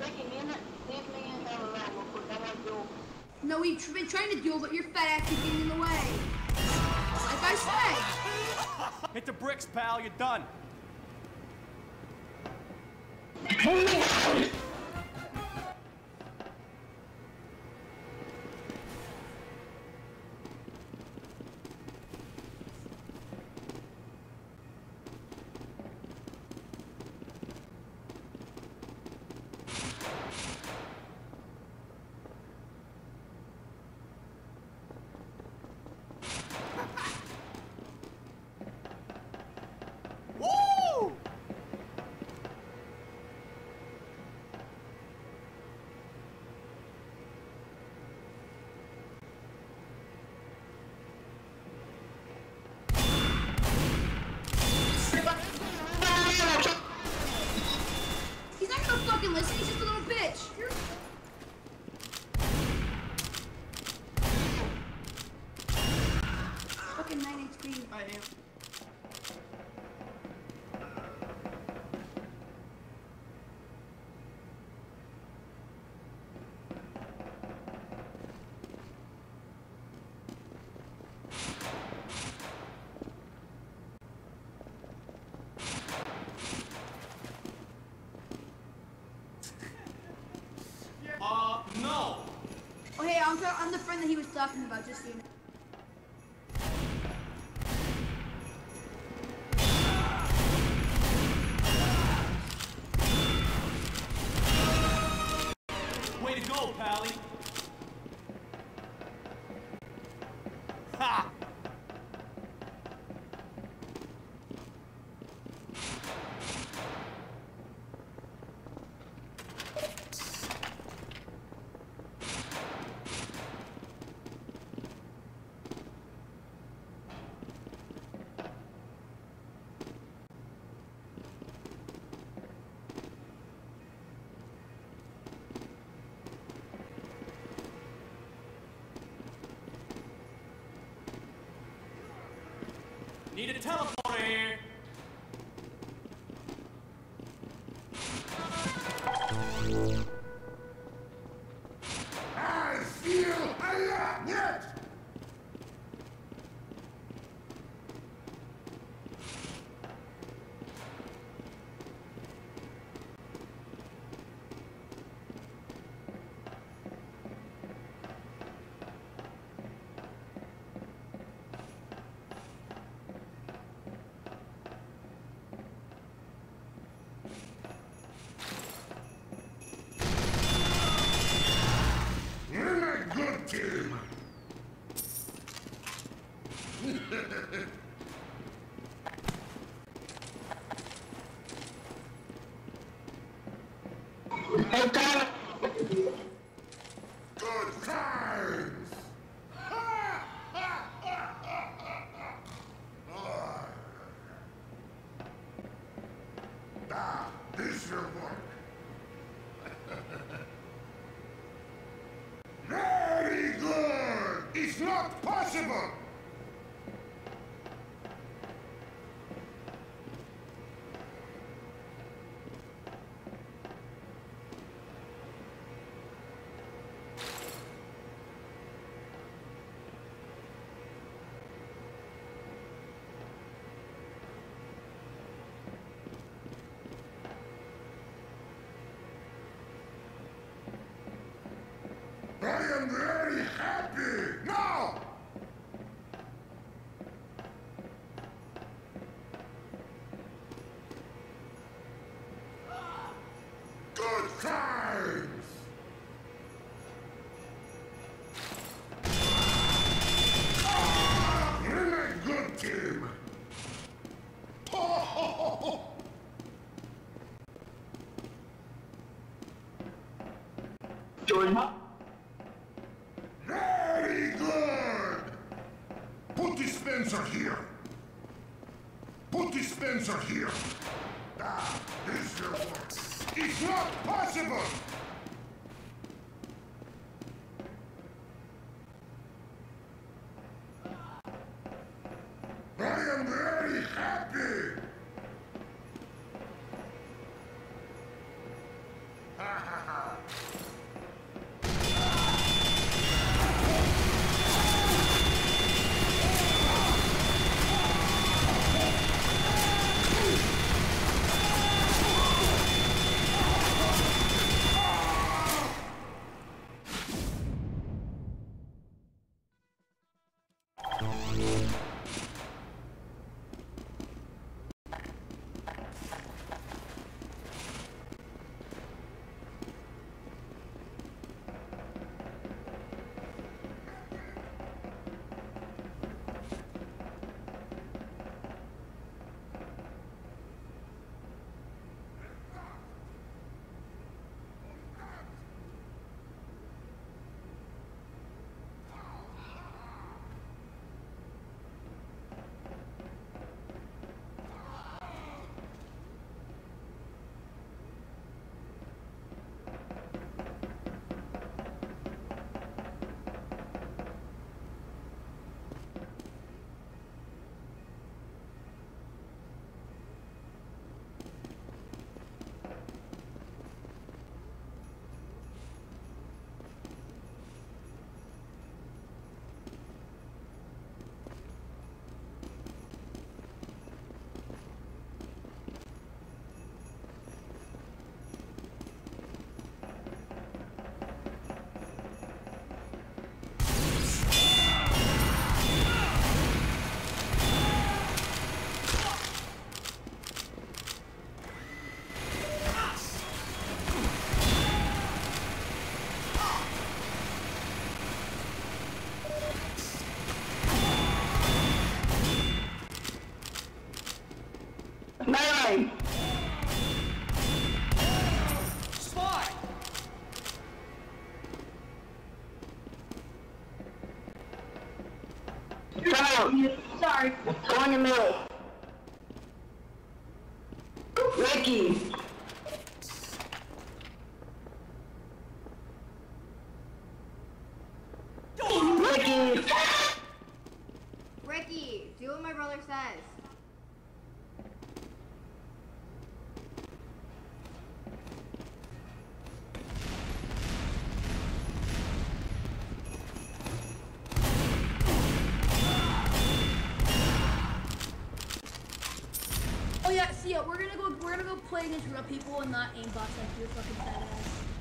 No, we've been trying to duel, but your fat ass is getting in the way. Like I said. Hit the bricks, pal. You're done. Woo! He's not gonna fucking listen, he's just a little bitch. Fucking 9 HP. I am. No! Oh, hey, I'm the friend that he was talking about, just so you know. Way to go, Pally! Ha! Need a teleporter here. I feel alive yet. You're a good team. Good times. This will work. Very good! It's not possible! I am very happy now! Good times! You're a good team! Join up. Very good! Put dispenser here! Put dispenser here! This will work! It's not possible! I am very happy! Ha ha ha! Melee! Spy! Come out! Sorry. Go in the middle. Ricky! Ricky! Ricky, do what my brother says. Oh yeah, see ya. We're gonna go play against real people and not aim bots like you're fucking badass.